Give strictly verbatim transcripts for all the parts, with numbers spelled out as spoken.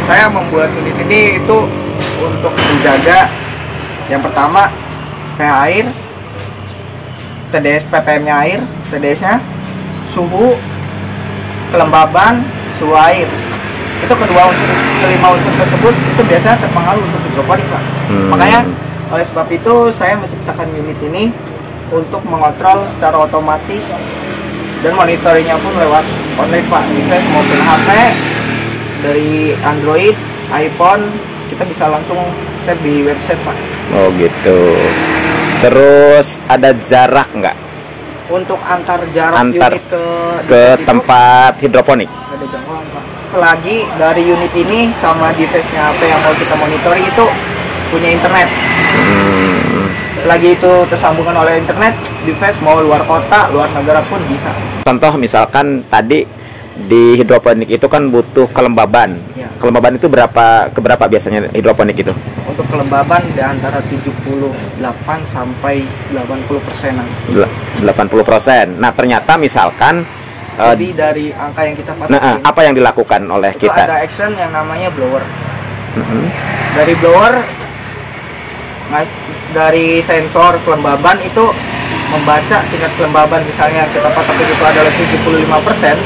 saya membuat unit ini itu untuk menjaga yang pertama pH air, T D S P P M-nya air, T D S-nya, suhu, kelembaban, suhu air. Itu kedua unsur, kelima unsur tersebut itu biasanya terpengaruh untuk hidroponik, Pak. Hmm. Makanya oleh sebab itu saya menciptakan unit ini untuk mengontrol secara otomatis dan monitoringnya pun lewat online, Pak. Device maupun H P, dari Android, iPhone, kita bisa langsung set di website, Pak. Oh gitu. Terus ada jarak nggak? Untuk antar jarak antar unit ke ke tempat itu, hidroponik? Ada jangkauan, Pak. Selagi dari unit ini sama device-nya H P yang mau kita monitoring itu punya internet. Hmm. Selagi itu tersambungkan oleh internet, device mau luar kota, luar negara pun bisa. Contoh misalkan tadi di hidroponik itu kan butuh kelembaban. Ya. Kelembaban itu berapa ke berapa biasanya hidroponik itu? Untuk kelembaban di antara tujuh puluh delapan sampai delapan puluh persenan. delapan puluh persen. Nah, ternyata misalkan lebih uh, dari angka yang kita patokin. Nah, apa yang dilakukan oleh itu kita? Ada action yang namanya blower. Mm-hmm. Dari blower dari sensor kelembaban itu membaca tingkat kelembaban, misalnya kita patokin itu adalah tujuh puluh lima persen,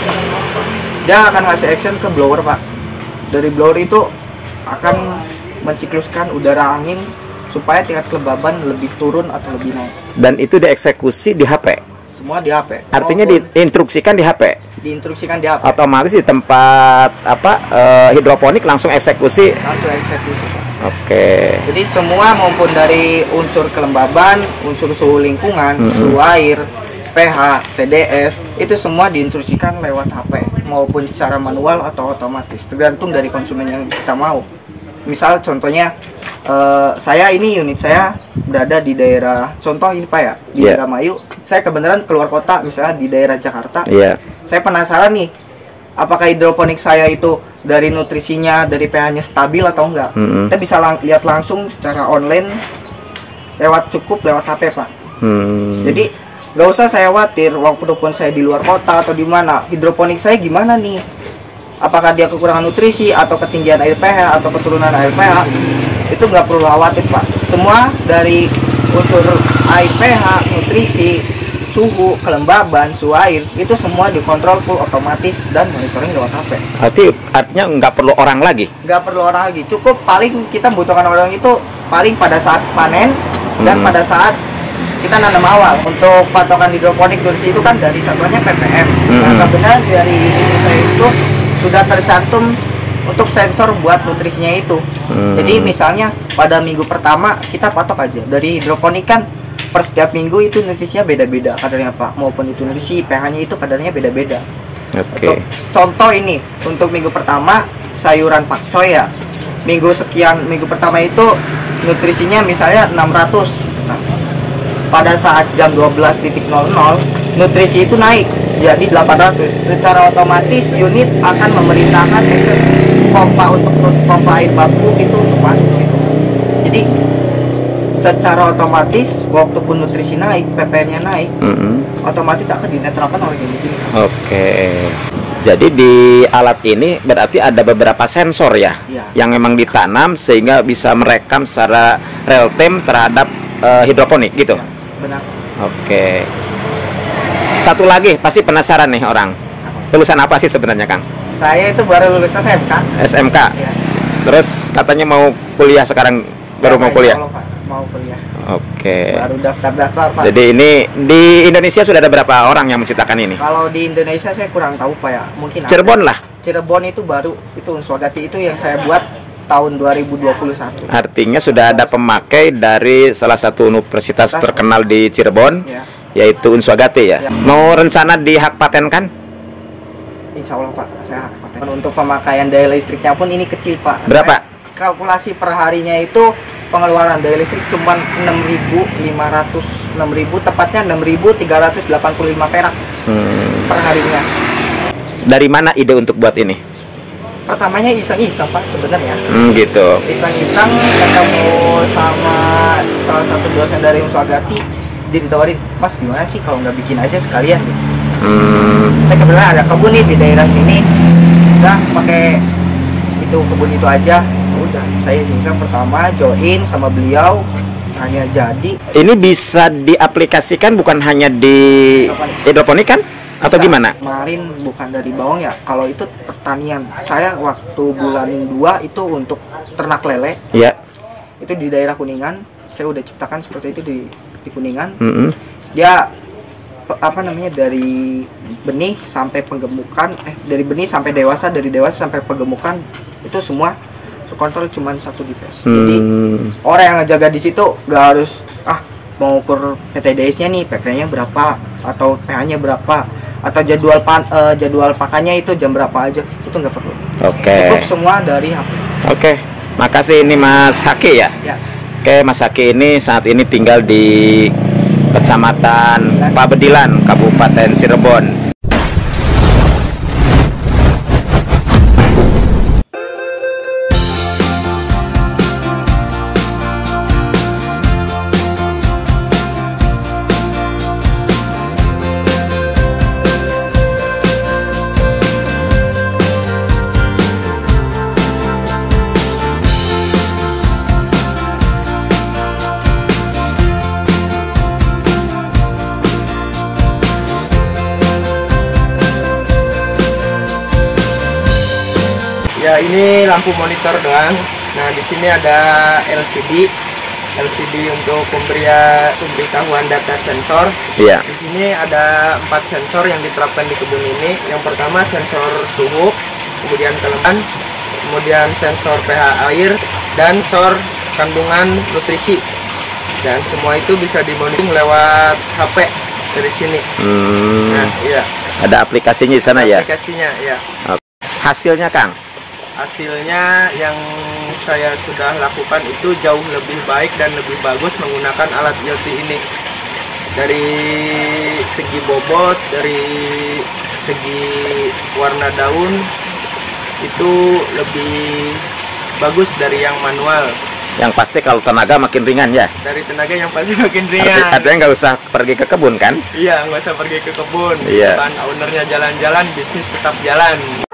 dia akan ngasih action ke blower, Pak. Dari blower itu akan mencikluskan udara angin supaya tingkat kelembaban lebih turun atau lebih naik. Dan itu dieksekusi di H P? Semua di H P. Artinya diinstruksikan di H P? Diinstruksikan di H P. Otomatis di tempat apa uh, hidroponik langsung eksekusi? Langsung eksekusi. Oke. Okay. Jadi semua maupun dari unsur kelembaban, unsur suhu lingkungan, mm-hmm. suhu air, pH, T D S, itu semua diinstruksikan lewat H P maupun secara manual atau otomatis, tergantung dari konsumen yang kita mau. Misal contohnya uh, saya ini unit saya berada di daerah, contoh ini Pak ya, di yeah. daerah Mayu. Saya kebenaran keluar kota, misalnya di daerah Jakarta. Yeah. Saya penasaran nih, apakah hidroponik saya itu dari nutrisinya, dari pH-nya stabil atau enggak? Mm-hmm. Kita bisa lang lihat langsung secara online lewat cukup lewat H P, Pak. Mm. Jadi nggak usah saya khawatir walaupun saya di luar kota atau di mana, hidroponik saya gimana nih? Apakah dia kekurangan nutrisi atau ketinggian air pH atau keturunan air pH? Itu nggak perlu khawatir, Pak. Semua dari unsur air pH, nutrisi, suhu, kelembaban, suhu air, itu semua dikontrol full otomatis dan monitoring lewat H P. Berarti artinya nggak perlu orang lagi? Nggak perlu orang lagi, cukup paling kita membutuhkan orang itu paling pada saat panen dan hmm. pada saat kita nanam awal. Untuk patokan hidroponik nutrisi itu kan dari satuannya P P M. Hmm. Nah, kebenaran dari Indonesia itu sudah tercantum untuk sensor buat nutrisinya itu. Hmm. Jadi misalnya pada minggu pertama kita patok aja dari hidroponik kan per setiap minggu itu nutrisinya beda-beda kadarnya, Pak, maupun itu nutrisi pH-nya itu kadarnya beda-beda. Oke. Okay. Contoh ini untuk minggu pertama sayuran pakcoy ya, minggu sekian minggu pertama itu nutrisinya misalnya enam ratus. Nah, pada saat jam dua belas nol nol nutrisi itu naik jadi delapan ratus. Secara otomatis unit akan memerintahkan pompa untuk pompa air baku itu untuk masuk situ. Jadi secara otomatis waktu pun nutrisi naik, P P M-nya naik, mm-hmm. otomatis akan dinetralkan oleh unit ini. Oke. Okay. Jadi di alat ini berarti ada beberapa sensor ya, ya, yang memang ditanam sehingga bisa merekam secara real time terhadap uh, hidroponik gitu. Ya, benar. Oke. Okay. Satu lagi pasti penasaran nih orang. Lulusan apa sih sebenarnya, Kang? Saya itu baru lulus S M K. S M K. Ya. Terus katanya mau kuliah sekarang, baru ya, mau kuliah. Allah, Pak. Mau kuliah. Oke. Baru daftar-daftar, Pak. Jadi ini di Indonesia sudah ada berapa orang yang menciptakan ini? Kalau di Indonesia saya kurang tahu, Pak ya. Mungkin Cirebon ada. lah. Cirebon itu baru, itu Unswagati itu yang saya buat tahun dua ribu dua puluh satu. Artinya sudah ada pemakai dari salah satu universitas Atas, terkenal di Cirebon, ya. Yaitu Unswagati ya. ya. Mau rencana dihak patenkan? Insya Allah, Pak, saya hak paten. Untuk pemakaian daya listriknya pun ini kecil, Pak. Berapa? Saya kalkulasi per harinya itu pengeluaran daya listrik cuma enam ribu lima ratus, enam ribu tepatnya enam ribu tiga ratus delapan puluh lima perak hmm. per harinya. Dari mana ide untuk buat ini? Pertamanya iseng-iseng, Pak, sebenarnya. Hmm, gitu. Iseng-iseng ketemu sama salah satu dosen dari Unswagati, dia ditawarin, Mas gimana sih kalau nggak bikin aja sekalian? Hmm. Saya kebetulan ada kebun nih di daerah sini, udah pakai itu kebun itu aja. Udah saya iseng pertama join sama beliau, hanya jadi. Ini bisa diaplikasikan bukan hanya di hidroponik kan? Atau Bisa. Gimana? Kemarin bukan dari bawang ya, kalau itu pertanian. Saya waktu bulan dua itu untuk ternak lele. Ya. Itu di daerah Kuningan. Saya udah ciptakan seperti itu di, di Kuningan. Mm -hmm. Dia apa namanya dari benih sampai penggemukan, eh dari benih sampai dewasa, dari dewasa sampai penggemukan itu semua kontrol cuma satu device. Hmm. Jadi orang yang ngejaga di situ gak harus ah mau ukur P T D S-nya nih, P P-nya berapa atau pH-nya berapa atau jadwal pan, uh, jadwal pakannya itu jam berapa aja, itu nggak perlu. Oke. Okay. Cukup semua dari H P. Oke. Okay. Makasih, ini Mas Haki ya. Ya. Oke, Mas Haki ini saat ini tinggal di Kecamatan Pabedilan, Kabupaten Cirebon. Ya, ini lampu monitor doang. Nah, di sini ada L C D, L C D untuk pemberian pemberitahuan data sensor. Iya. Di sini ada empat sensor yang diterapkan di kebun ini. Yang pertama sensor suhu, kemudian kelebihan, kemudian sensor pH air, dan sensor kandungan nutrisi. Dan semua itu bisa dimonitor lewat H P dari sini. Hmm. Nah, iya. Ada aplikasinya di sana ya? Aplikasinya, ya. Hasilnya, Kang? Hasilnya yang saya sudah lakukan itu jauh lebih baik dan lebih bagus menggunakan alat I O T ini. Dari segi bobot, dari segi warna daun itu lebih bagus dari yang manual. Yang pasti kalau tenaga makin ringan ya? Dari tenaga yang pasti makin ringan. Artinya nggak usah pergi ke kebun kan? Iya, nggak usah pergi ke kebun. Iya. Kan ownernya jalan-jalan, bisnis tetap jalan.